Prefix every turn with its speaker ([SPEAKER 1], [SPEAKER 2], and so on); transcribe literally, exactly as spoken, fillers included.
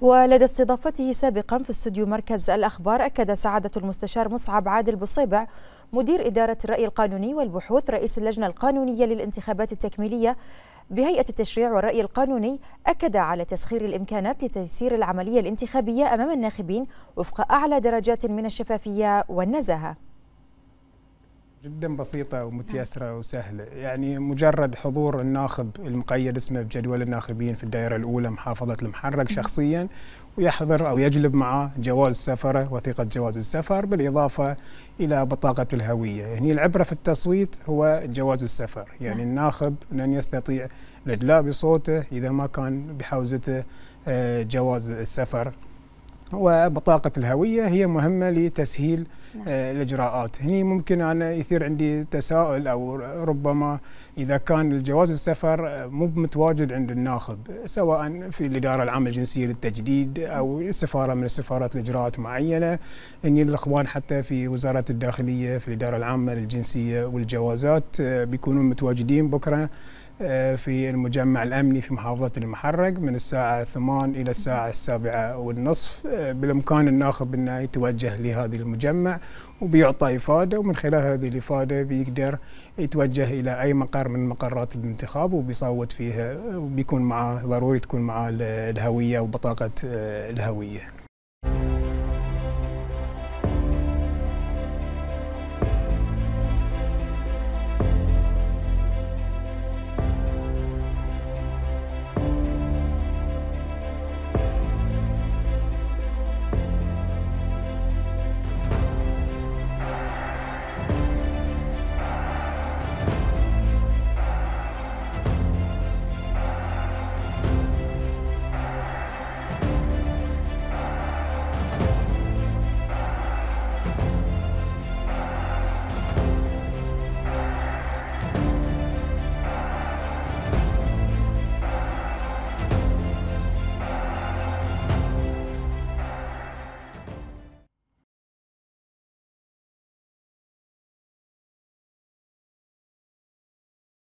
[SPEAKER 1] ولدى استضافته سابقا في استوديو مركز الأخبار، أكد سعادة المستشار مصعب عادل بصيبع مدير إدارة الرأي القانوني والبحوث رئيس اللجنة القانونية للانتخابات التكميلية بهيئة التشريع والرأي القانوني، أكد على تسخير الإمكانات لتيسير العملية الانتخابية أمام الناخبين وفق أعلى درجات من الشفافية والنزاهة.
[SPEAKER 2] جدا بسيطة ومتيسرة وسهلة، يعني مجرد حضور الناخب المقيد اسمه بجدول الناخبين في الدائرة الأولى محافظة المحرق شخصيا، ويحضر أو يجلب معه جواز سفره، وثيقة جواز السفر، بالإضافة إلى بطاقة الهوية. هني العبرة في التصويت هو جواز السفر، يعني الناخب لن يستطيع الإدلاء بصوته إذا ما كان بحوزته جواز السفر. وبطاقة الهوية هي مهمة لتسهيل نعم. الإجراءات. هني ممكن أنا يثير عندي تساؤل، أو ربما إذا كان الجواز السفر مو متواجد عند الناخب، سواء في الإدارة العامة الجنسية للتجديد أو سفارة من السفارات لإجراءات معينة، إن الإخوان حتى في وزارة الداخلية في الإدارة العامة للجنسية والجوازات بيكونون متواجدين بكرة في المجمع الأمني في محافظة المحرق من الساعة ثمان إلى الساعة السابعة والنصف. بالإمكان الناخب أنه يتوجه لهذه المجمع وبيعطى إفادة، ومن خلال هذه الإفادة بيقدر يتوجه إلى أي مقر من مقرات الانتخاب وبيصوت فيها، وبيكون معه ضروري تكون معه الهوية وبطاقة الهوية.